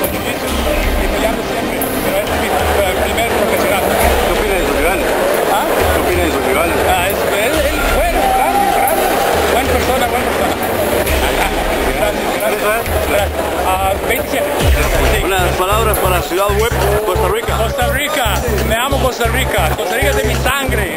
jiu-jitsu y peleando siempre, pero este es mi primer profesional. ¿Qué opinas de su rival? ¿Ah? ¿Qué opinas de su rival? Es bueno, grande, buena persona, buena persona. Gracias. 27. Sí. Unas palabras para Ciudad Web, Costa Rica. Costa Rica, me amo Costa Rica. Costa Rica es de mi sangre.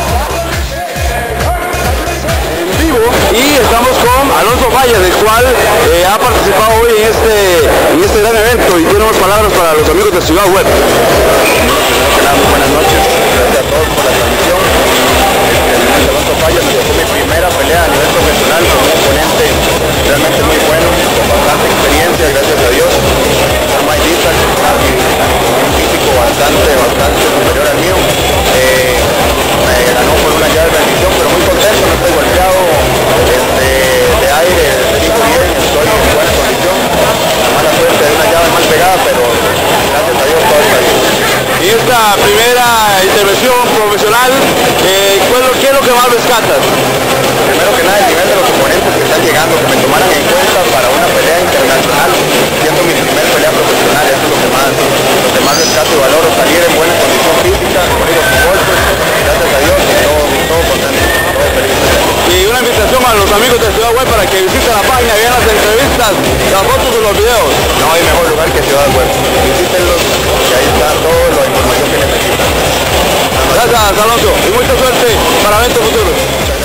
Alonso Valle, del cual ha participado hoy en este gran evento y tiene unas palabras para los amigos de Ciudad Web. Buenas noches, gracias a todos por la transmisión. Alonso Fallas fue mi primera pelea a nivel profesional con un oponente realmente muy bueno, con bastante experiencia, gracias a Dios. Mike Dizak, un físico bastante superior al mío. Me ganó por una llave de bendición, pero muy contento, no estoy golpeado de aire, digo bien, estoy en buena condición. La mala suerte de una llave mal pegada, pero gracias a Dios todo está bien. Y esta primera intervención profesional, ¿qué es lo que más rescatas? Primero que nada, el nivel de los oponentes que están llegando, que me tomaran en cuenta para una pelea internacional, siendo mi primer pelea profesional, eso es lo que más rescato y valoro, salir en buena condición física, corrido con golpes, gracias a Dios, todo contento, todo feliz. Y una invitación a los amigos de Ciudad Web para que visiten la página, vean las entrevistas, las fotos y los videos. No hay mejor lugar que Ciudad Web, visítenlos, que ahí está toda la información que necesitan. Gracias, Alonso, y mucha suerte para eventos futuros.